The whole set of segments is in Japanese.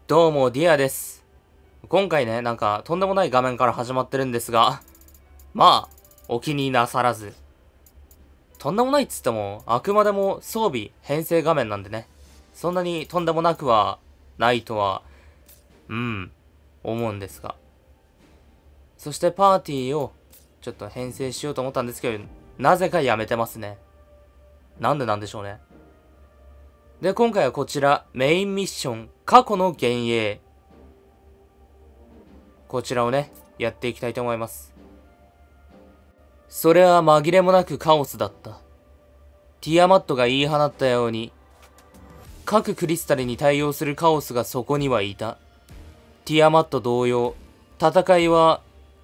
どうも、ディアです。今回ね、なんか、とんでもない画面から始まってるんですが、まあ、お気になさらず。とんでもないっつっても、あくまでも装備編成画面なんでね、そんなにとんでもなくはないとは、思うんですが。そしてパーティーを、ちょっと編成しようと思ったんですけど、なぜかやめてますね。なんでなんでしょうね。で、今回はこちら、メインミッション、過去の幻影。こちらをね、やっていきたいと思います。それは紛れもなくカオスだった。ティアマットが言い放ったように、各クリスタルに対応するカオスがそこにはいた。ティアマット同様、戦いは、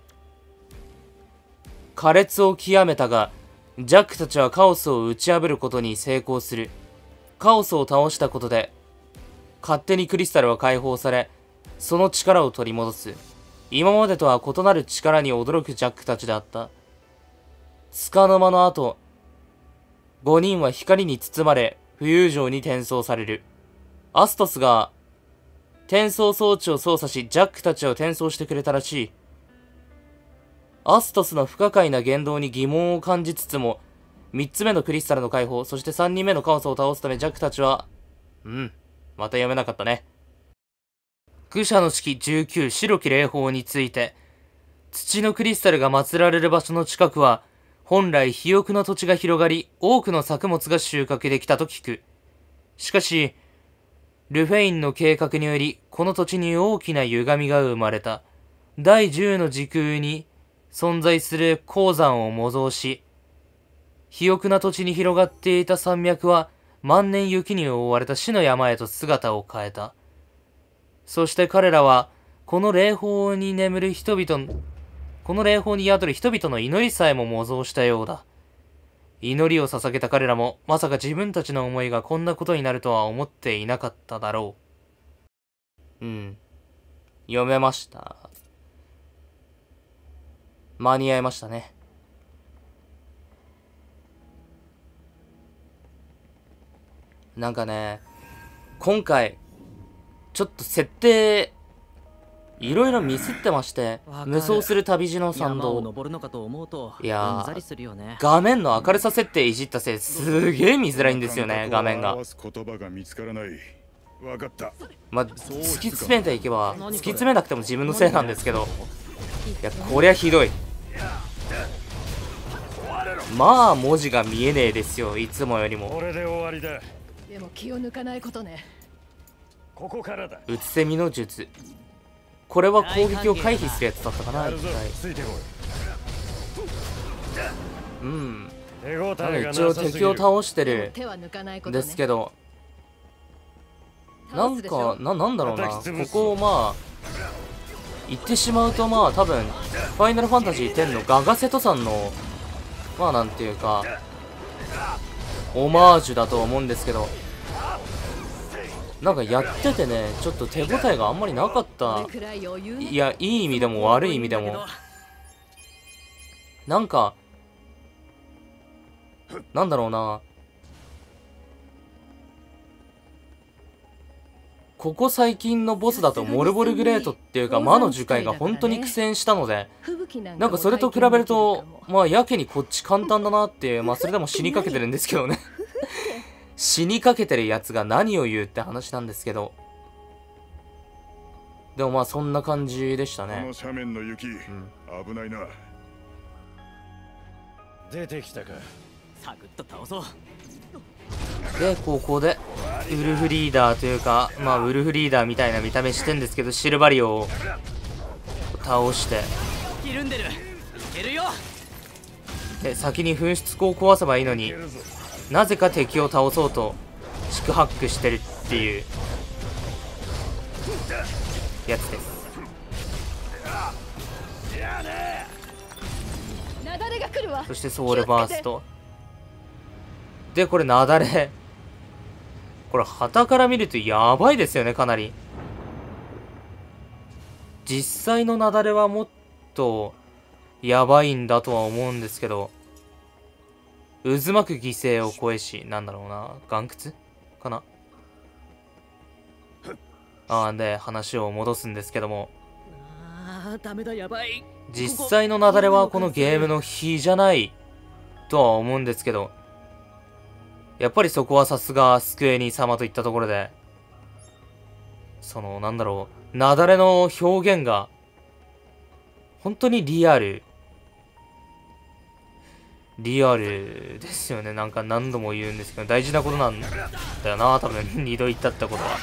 苛烈を極めたが、ジャックたちはカオスを打ち破ることに成功する。カオスを倒したことで、勝手にクリスタルは解放され、その力を取り戻す。今までとは異なる力に驚くジャックたちであった。束の間の後、5人は光に包まれ、浮遊城に転送される。アストスが、転送装置を操作し、ジャックたちを転送してくれたらしい。アストスの不可解な言動に疑問を感じつつも、3つ目のクリスタルの解放、そして3人目のカオスを倒すためジャックたちは、また読めなかったね。愚者の式19白き霊峰について、土のクリスタルが祀られる場所の近くは、本来肥沃な土地が広がり、多くの作物が収穫できたと聞く。しかし、ルフェインの計画により、この土地に大きな歪みが生まれた。第10の時空に存在する鉱山を模造し、肥沃な土地に広がっていた山脈は、万年雪に覆われた死の山へと姿を変えた。そして彼らは、この霊峰に宿る人々の祈りさえも模造したようだ。祈りを捧げた彼らも、まさか自分たちの思いがこんなことになるとは思っていなかっただろう。読めました。間に合いましたね。なんかね、今回、ちょっと設定、いろいろミスってまして、無双する旅路の参道。いやー、画面の明るさ設定いじったせい、すげえ見づらいんですよね、画面が。まあ、突き詰めていけば、突き詰めなくても自分のせいなんですけど、いや、こりゃひどい。まあ、文字が見えねえですよ、いつもよりも。 でも気を抜かないことね。ここからだ。 うつせみの術。これは攻撃を回避するやつだったかな、一体。一応敵を倒してるんですけど、なんか、なんだろうな、ここをまあ、言ってしまうとまあ多分、ファイナルファンタジー10のガガセトさんの、まあなんていうか、オマージュだと思うんですけど、なんかやっててね、ちょっと手応えがあんまりなかった。いや、いい意味でも悪い意味でも。なんか、なんだろうな。ここ最近のボスだとモルボルグレートっていうか魔の樹海が本当に苦戦したので、なんかそれと比べると、まあやけにこっち簡単だなっていう、まあそれでも死にかけてるんですけどね。死にかけてるやつが何を言うって話なんですけど。でもまあそんな感じでしたね。 この斜面の雪、危ないな。 出てきたか。サクッと倒そう。 で、ここで、ウルフリーダーというか、まあウルフリーダーみたいな見た目してんですけど、シルバリオを倒して。 ひるんでる。いけるよ。 で、先に噴出口を壊せばいいのに、なぜか敵を倒そうと四苦八苦してるっていうやつです。そしてソウルバーストで、これ雪崩、これ旗から見るとやばいですよね、かなり。実際の雪崩はもっとやばいんだとは思うんですけど、渦巻く犠牲を超えし、なんだろうな、岩窟かな。 で話を戻すんですけども、 ダメだ、やばい。 実際の雪崩はこのゲームの比じゃないとは思うんですけど、やっぱりそこはさすがスクエニ様といったところで、そのなんだろう、雪崩の表現が本当にリアルですよね。なんか何度も言うんですけど、大事なことなんだよな、多分2度言ったってことは。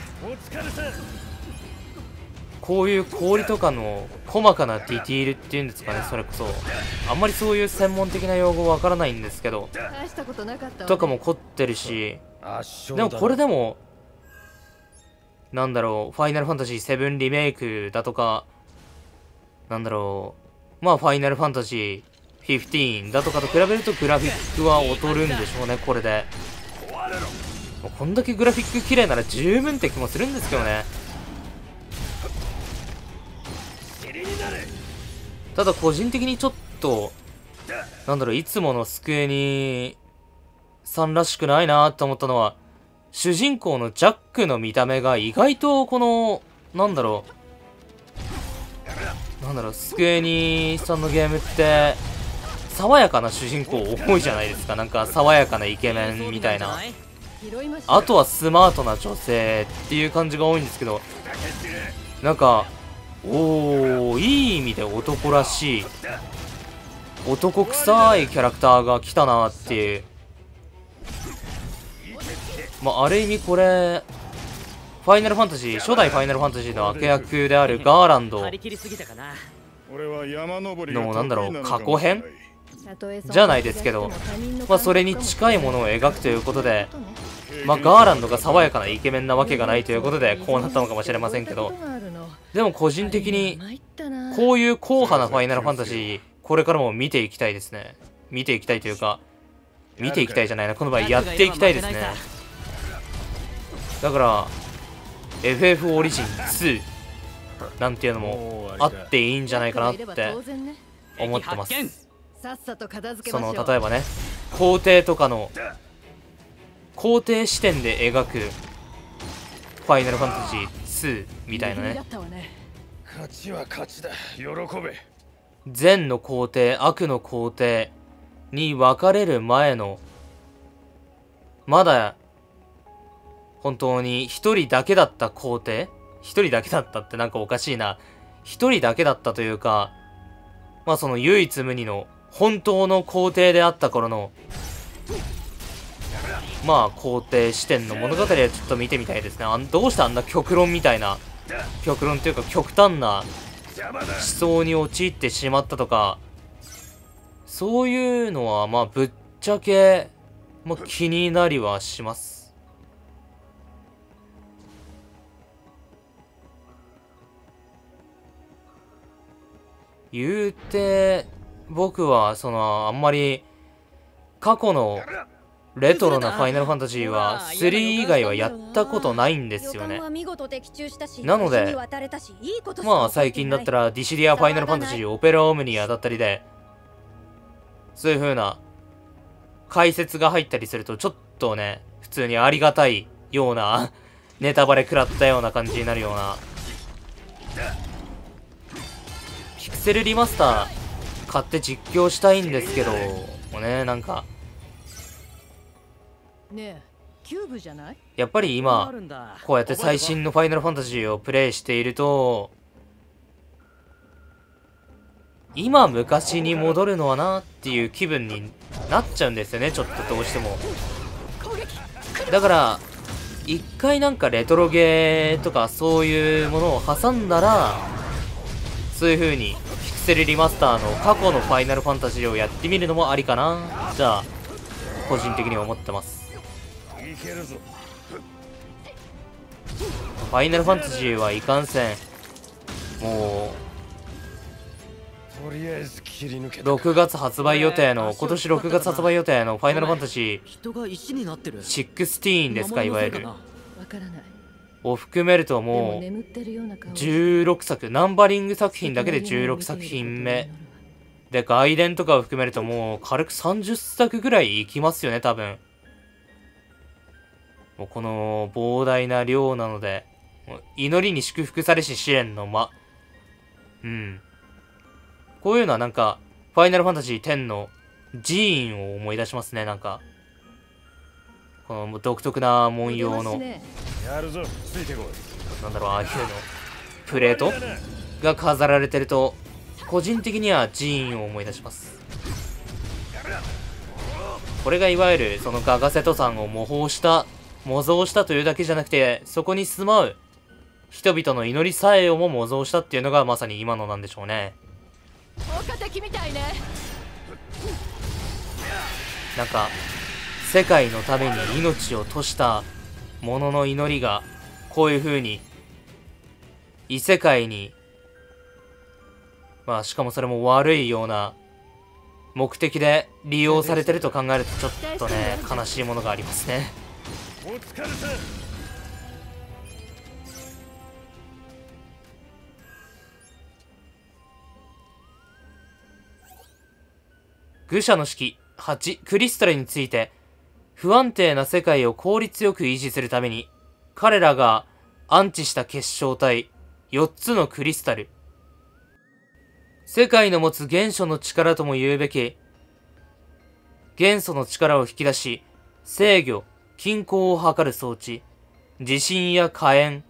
こういう氷とかの細かなディティールっていうんですかね、それこそ。あんまりそういう専門的な用語わからないんですけど、 大したことなかったわねとかも凝ってるし、でもこれでも、なんだろう、ファイナルファンタジー7リメイクだとか、なんだろう、まあファイナルファンタジー15だとかと比べるとグラフィックは劣るんでしょうね、これで。もうこんだけグラフィック綺麗なら十分って気もするんですけどね。ただ個人的にちょっと、なんだろう、いつものスクエニさんらしくないなと思ったのは、主人公のジャックの見た目が意外とこの、なんだろう、スクエニさんのゲームって、爽やかな主人公多いじゃないですか。なんか爽やかなイケメンみたいな。 拾いましたあとはスマートな女性っていう感じが多いんですけど、なんか、いい意味で男らしい、男臭いキャラクターが来たなっていう。まあ、ある意味これ、ファイナルファンタジー、初代ファイナルファンタジーの悪役であるガーランドの、なんだろう、過去編じゃないですけど、まあ、それに近いものを描くということで、まあ、ガーランドが爽やかなイケメンなわけがないということで、こうなったのかもしれませんけど、でも個人的に、こういう硬派なファイナルファンタジー、これからも見ていきたいですね。見ていきたいというか、見ていきたいじゃないな、この場合やっていきたいですね。だから、FF オリジン2なんていうのもあっていいんじゃないかなって思ってます。 さっさと片付けそましょう。 の例えばね、皇帝とかの皇帝視点で描くファイナルファンタジー2みたいなね。 勝ちは勝ちだ、喜べ。 善の皇帝、悪の皇帝に分かれる前の、まだ本当に一人だけだった皇帝、一人だけだったってなんかおかしいな。一人だけだったというか、まあその唯一無二の本当の皇帝であった頃の、まあ皇帝視点の物語はちょっと見てみたいですね。どうしてあんな極論みたいな、極論というか極端な思想に陥ってしまったとか、そういうのはまあぶっちゃけ、まあ、気になりはします。言うて、僕はそのあんまり過去のレトロなファイナルファンタジーは3以外はやったことないんですよね。なので、まあ最近だったらディシディアファイナルファンタジーオペラオムニアだったりで、そういう風な解説が入ったりするとちょっとね、普通にありがたいようなネタバレ食らったような感じになるような。ピクセルリマスター買って実況したいんですけどもね、なんかねえ、キューブじゃない？ やっぱり今こうやって最新のファイナルファンタジーをプレイしていると、今昔に戻るのはなっていう気分になっちゃうんですよね、ちょっとどうしても。だから一回なんかレトロゲーとかそういうものを挟んだら、そういう風にピクセルリマスターの過去のファイナルファンタジーをやってみるのもありかな、じゃあ個人的に思ってます。ファイナルファンタジーはいかんせん、もう6月発売予定の、今年6月発売予定のファイナルファンタジー16ですか、いわゆるを含めるともう16作、ナンバリング作品だけで16作品目で、外伝とかを含めるともう軽く30作ぐらいいきますよね、多分。もうこの膨大な量なので、 祈りに祝福されし試練の間。うん。こういうのはなんか、ファイナルファンタジー10の寺院を思い出しますね、なんか。この独特な文様の、 やるぞ、ついてこい。 なんだろう、ああいうの、プレートが飾られてると、個人的には寺院を思い出します。これがいわゆる、そのガガセト山を模造したというだけじゃなくて、そこに住まう人々の祈りさえをも模造したっていうのがまさに今のなんでしょうね。 効果的みたいね。 なんか世界のために命を賭した者の祈りがこういう風に異世界に、まあしかもそれも悪いような目的で利用されてると考えるとちょっとね悲しいものがありますね。 お疲れさん。 愚者の式8クリスタルについて、不安定な世界を効率よく維持するために彼らが安置した結晶体4つのクリスタル、世界の持つ原初の力とも言うべき元素の力を引き出し制御均衡を図る装置、地震や大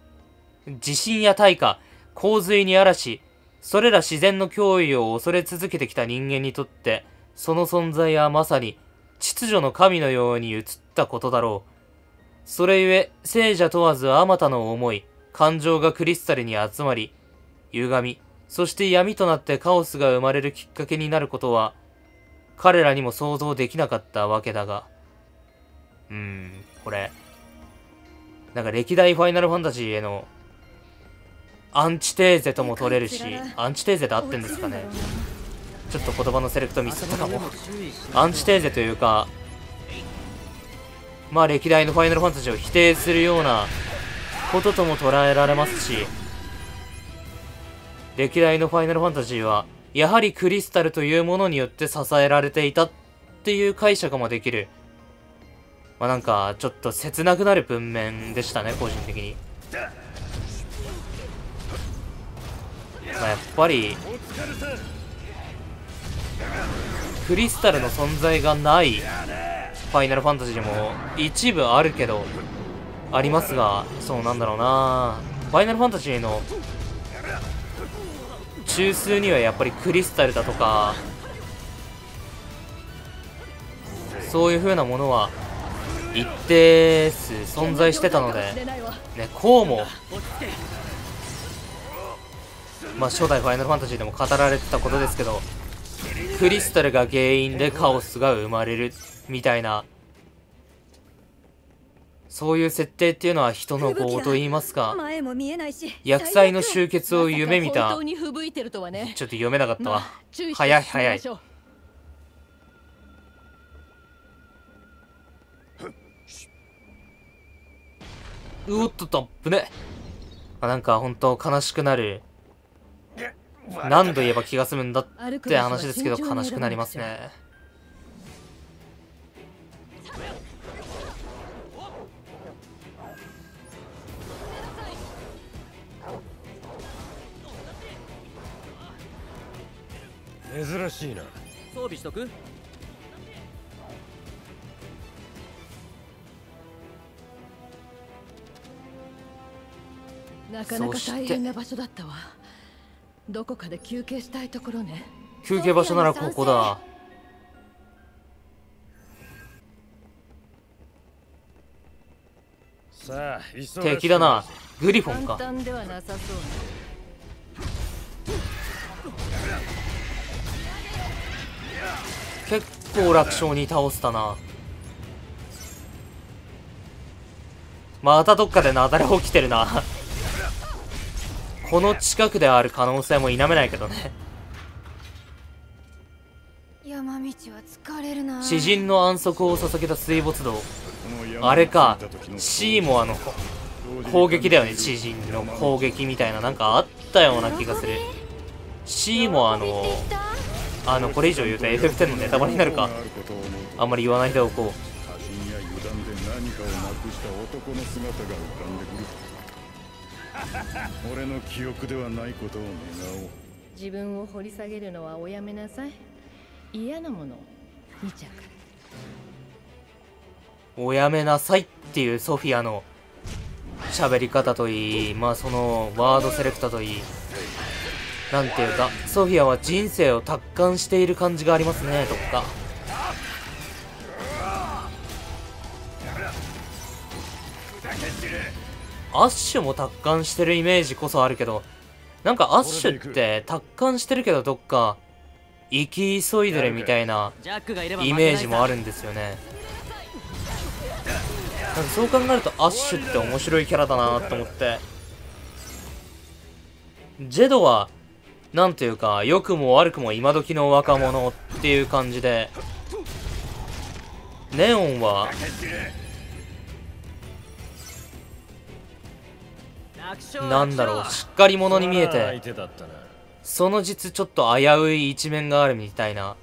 火、洪水に嵐、それら自然の脅威を恐れ続けてきた人間にとってその存在はまさに秩序の神のように映ったことだろう。それゆえ聖者問わずあまたの思い感情がクリスタルに集まり歪み、そして闇となってカオスが生まれるきっかけになることは彼らにも想像できなかったわけだが、これなんか歴代ファイナルファンタジーへのアンチテーゼとも取れるし、アンチテーゼで合ってんですかね。ちょっと言葉のセレクトミスったかも。アンチテーゼというか、まあ歴代のファイナルファンタジーを否定するようなこととも捉えられますし、歴代のファイナルファンタジーはやはりクリスタルというものによって支えられていたっていう解釈もできる、まあなんかちょっと切なくなる文面でしたね、個人的に。まあやっぱりクリスタルの存在がないファイナルファンタジーも一部あるけどありますが、そうなんだろうな、ファイナルファンタジーの中枢にはやっぱりクリスタルだとかそういう風なものは一定数存在してたのでね、こうもまあ初代ファイナルファンタジーでも語られてたことですけど、クリスタルが原因でカオスが生まれるみたいな、そういう設定っていうのは人の業と言いますか、厄災の終結を夢見た、ちょっと読めなかったわ、早い早い。うおっとトップね。なんか本当悲しくなる、何度言えば気が済むんだって話ですけど悲しくなりますね。 珍しいな。 装備しとく？ なかなか大変な場所だったわ。どこかで休憩したいところね。 休憩場所ならここだ。 さあ、 敵だな。グリフォンか。 簡単ではなさそうね。 結構楽勝に倒せたな。またどっかで雪崩起きてるな。この近くである可能性も否めないけどね。 山道は疲れるな。 詩人の安息を捧げた水没道、あれか。シーモアの攻撃だよね。詩人の攻撃みたいななんかあったような気がする。シーモアのこれ以上言うと FF10 のネタバレになるか。あんまり言わないでおこう。 俺の記憶ではないことを願おう。 自分を掘り下げるのはおやめなさい。嫌なもの見ちゃうから。 おやめなさいっていうソフィアの喋り方といい、まあそのワードセレクトといい、なんていうか、ソフィアは人生を達観している感じがありますね、どっか。アッシュも達観してるイメージこそあるけど、なんかアッシュって達観してるけどどっか生き急いでるみたいなイメージもあるんですよね。なんかそう考えるとアッシュって面白いキャラだなと思って。ジェドはなんていうか良くも悪くも今時の若者っていう感じで、ネオンはなんだろう、しっかり者に見えて、その実ちょっと危うい一面があるみたいな。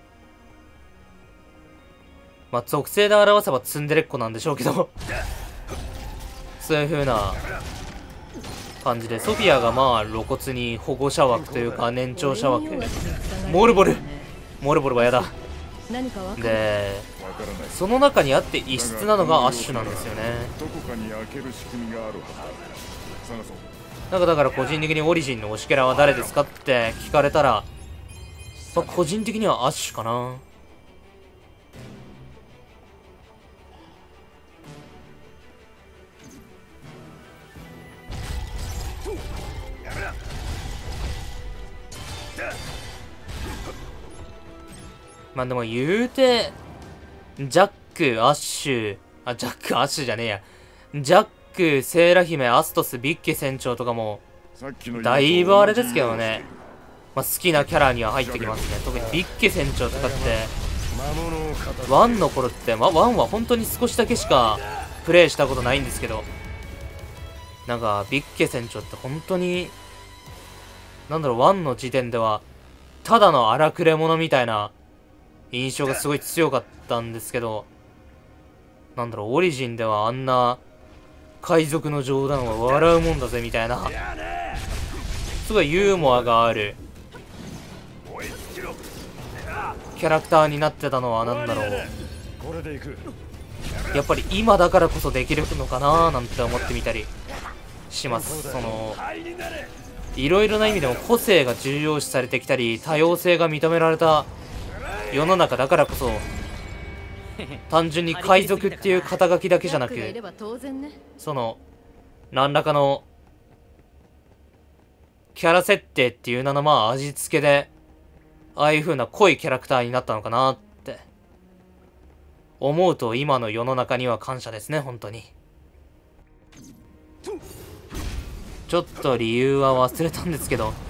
まあ属性で表せばツンデレっ子なんでしょうけどそういう風な感じで、ソフィアがまあ露骨に保護者枠というか年長者枠、モルボルはやだ。でその中にあって異質なのがアッシュなんですよね。なんかだから個人的にオリジンの推しキャラは誰ですかって聞かれたら、まあ、個人的にはアッシュかな。まあでも言うてジャック、アッシュ、ジャック、アッシュじゃねえや。ジャック、セーラ姫、アストス、ビッケ船長とかも、だいぶあれですけどね。まあ、好きなキャラには入ってきますね。特にビッケ船長とかって、1の頃って、まあ、1は本当に少しだけしかプレイしたことないんですけど、なんか、ビッケ船長って本当に、なんだろう、1の時点では、ただの荒くれ者みたいな印象がすごい強かったんですけど、なんだろう、オリジンではあんな海賊の冗談は笑うもんだぜみたいな、すごいユーモアがあるキャラクターになってたのは、なんだろう、やっぱり今だからこそできるのかななんて思ってみたりします。そのいろいろな意味でも個性が重要視されてきたり、多様性が認められた世の中だからこそ、単純に海賊っていう肩書きだけじゃなく、その何らかのキャラ設定っていう名のまあ味付けで、ああいう風な濃いキャラクターになったのかなって思うと、今の世の中には感謝ですね、本当に。ちょっと理由は忘れたんですけど、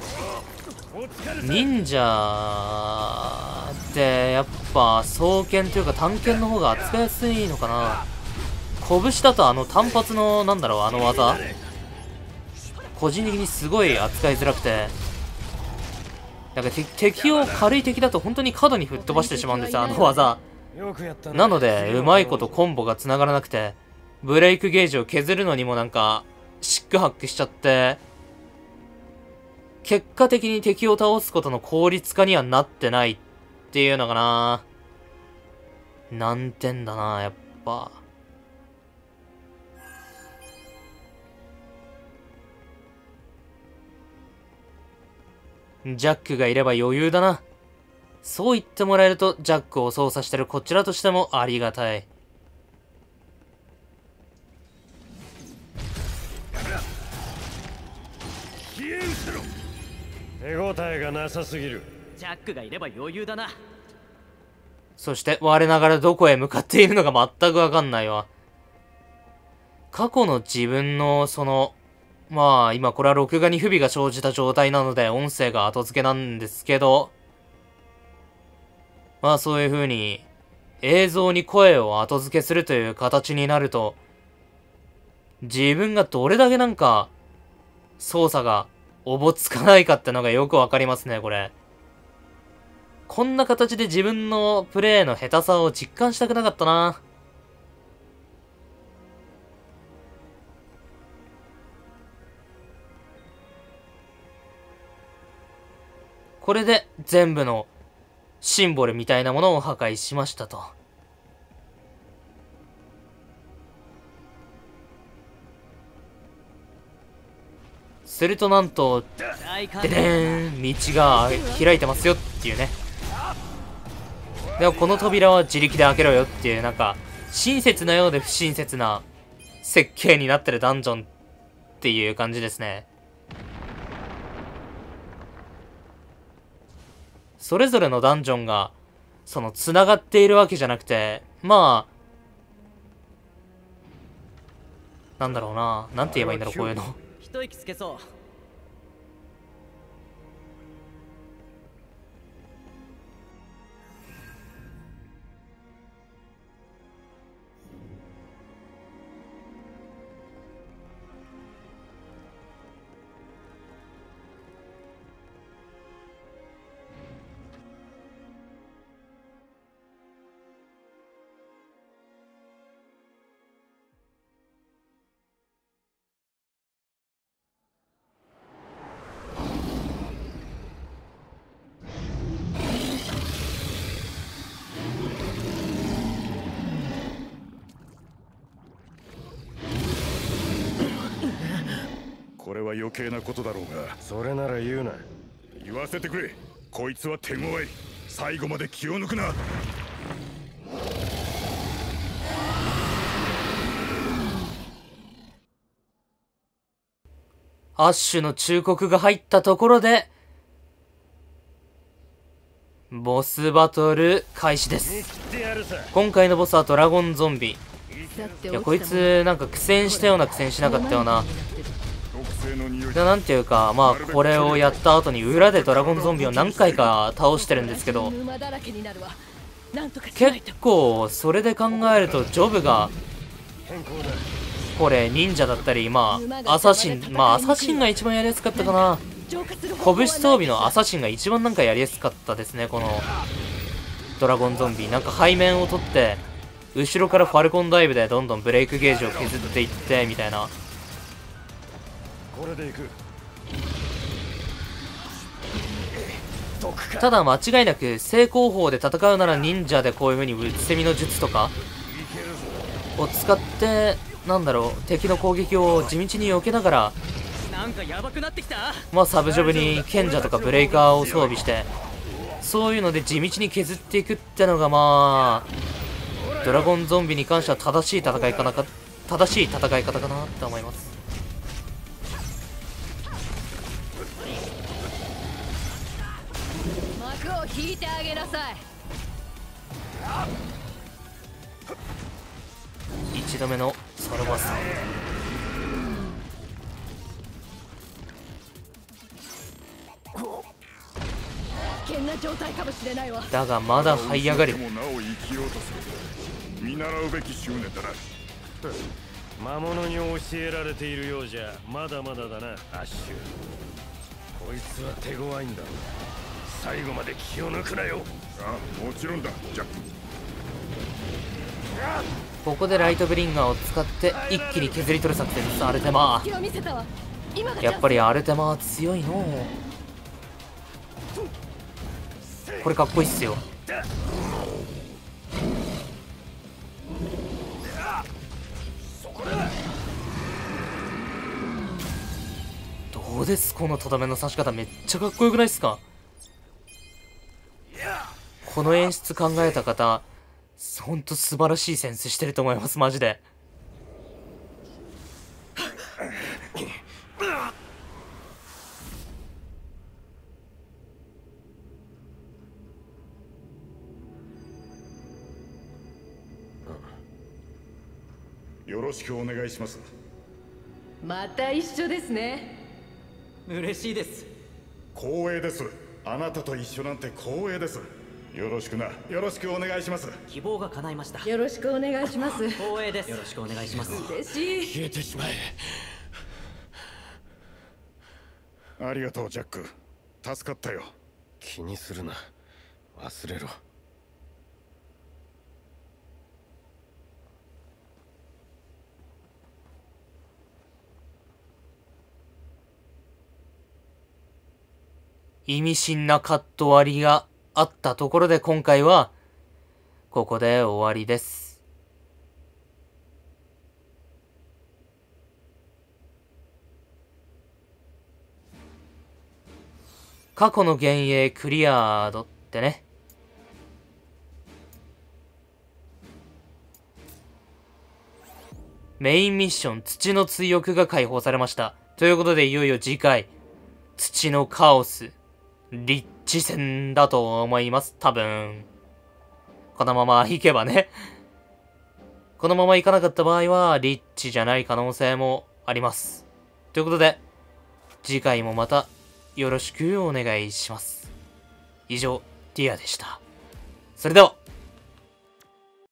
忍者ってやっぱ双剣というか短剣の方が扱いやすいのかな。拳だと単発のなんだろう、あの技、個人的にすごい扱いづらくて、なんか敵を軽い敵だと本当に角に吹っ飛ばしてしまうんですよ、あの技。なのでうまいことコンボが繋がらなくて、ブレイクゲージを削るのにもなんかシックハックしちゃって、結果的に敵を倒すことの効率化にはなってないっていうのかな。難点だな、やっぱ。ジャックがいれば余裕だな。そう言ってもらえると、ジャックを操作してるこちらとしてもありがたい。 手応えがなさすぎる。 ジャックがいれば余裕だな。 そして我ながらどこへ向かっているのか全くわかんないわ。過去の自分のまあ今これは録画に不備が生じた状態なので音声が後付けなんですけど、まあそういう風に映像に声を後付けするという形になると、自分がどれだけなんか操作がおぼつかないかってのがよくわかりますね、これ。こんな形で自分のプレイの下手さを実感したくなかったな。 これで全部のシンボルみたいなものを破壊しましたと。するとなんと、ででーん、道が開いてますよっていうね。でもこの扉は自力で開けろよっていう、なんか、親切なようで不親切な設計になってるダンジョンっていう感じですね。それぞれのダンジョンが、繋がっているわけじゃなくて、まあ、なんだろうな。なんて言えばいいんだろう、こういうの。 一息つけそう。 これは余計なことだろうが、それなら言うな。言わせてくれ。こいつは手強い。最後まで気を抜くな。 アッシュの忠告が入ったところで、ボスバトル開始です。今回のボスはドラゴンゾンビ。いや、こいつなんか苦戦したような苦戦しなかったような。なんていうか、まあこれをやった後に裏でドラゴンゾンビを何回か倒してるんですけど、結構それで考えるとジョブがこれ忍者だったり、まあアサシンが一番やりやすかったかな。拳装備のアサシンが一番なんかやりやすかったですね。このドラゴンゾンビなんか背面を取って後ろからファルコンダイブでどんどんブレイクゲージを削っていってみたいな。ただ間違いなく正攻法で戦うなら忍者でこういう風にうつせみの術とかを使って、なんだろう、敵の攻撃を地道に避けながら、まあサブジョブに賢者とかブレイカーを装備して、そういうので地道に削っていくってのが、まあドラゴンゾンビに関しては正しい戦い方かなって思います。 幕を引いてあげなさい。 1度目のソロボス。 危険な状態かもしれないわ。 だがまだ這い上がる。 見習うべき執念だな。 魔物に教えられているようじゃまだまだだな、アッシュ。こいつは手強いんだ。最後まで気を抜くなよ。 ああ、もちろんだ、ジャック。 ここでライトブリンガーを使って一気に削り取る作戦です。アルテマー、やっぱりアルテマー強いの。これかっこいいっすよ。どうです、このとどめの刺し方めっちゃかっこよくないっすか。この演出考えた方、ほんと素晴らしいセンスしてると思います、マジで。 よろしくお願いします。 また一緒ですね。 嬉しいです。 光栄です。あなたと一緒なんて光栄です。よろしくな。よろしくお願いします。 希望が叶いました。 よろしくお願いします。 光栄です。よろしくお願いします。 嬉しい。 消えてしまえ。 ありがとう、ジャック。助かったよ。 気にするな。忘れろ。 意味深なカット割りがあったところで今回はここで終わりです。過去の幻影クリアードってね。メインミッション土の追憶が解放されました。ということでいよいよ次回土のカオスリッチ戦だと思います。多分このまま行けばね。このまま行かなかった場合はリッチじゃない可能性もあります。ということで次回もまたよろしくお願いします。以上ティアでした。それでは。